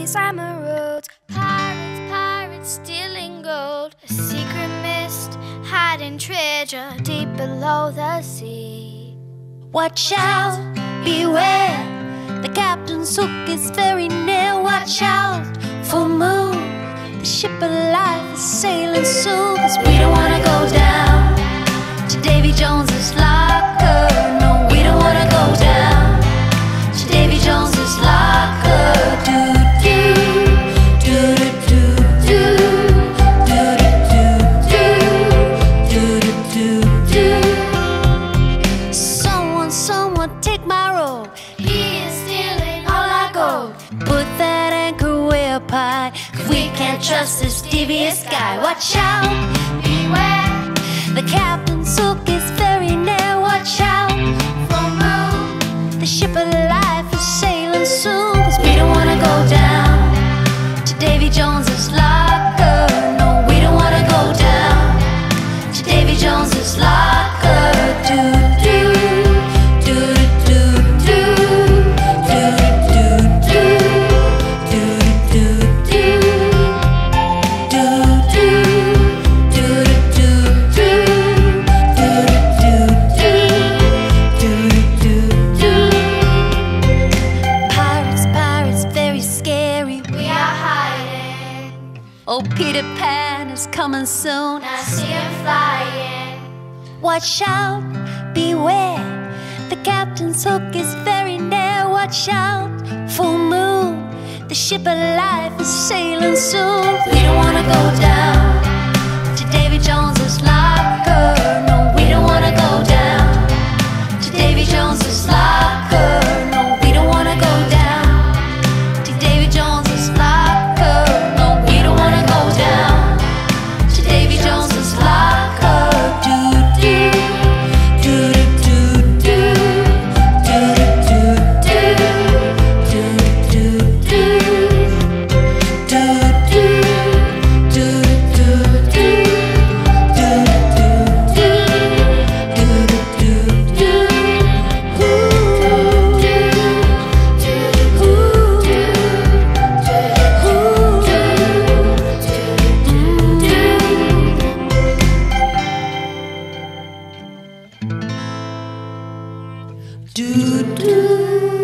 endless emeralds. Pirates, pirates stealing gold. A secret mist hiding treasure deep below the sea. Watch out, beware, the captain's hook is very near. Watch out, full moon, the ship of life is sailing soon. 'Cause we don't wanna go down to Davy Jones's locker. No, we don't wanna go down to Davy Jones's locker. Do do do do do do do do do do do. Someone take my rope. He is stealing all our gold. Put that anchor way up high, 'cause we can't trust this devious guy. Watch out, Beware, the captain's hook is very near. Watch out, full moon. the ship of life is sailing soon. 'Cause we don't wanna go down to Davy Jones's locker. No, we don't wanna go down to Davy Jones's locker. Do do do do do do do do do do do do do do do do. Pirates, pirates, very scary. We are hiding. Oh, Peter Pan is coming soon. I see him flying. Watch out, beware, the captain's hook is very near. Watch out, full moon, the ship of life is sailing soon. We don't wanna go down to Davy Jones's locker. No, we don't wanna go down to Davy Jones's locker. No, we don't wanna go down to Davy Jones's locker. No, we don't wanna go down to Davy Jones's locker. Do do do do do do do do do do do do do do do do do do.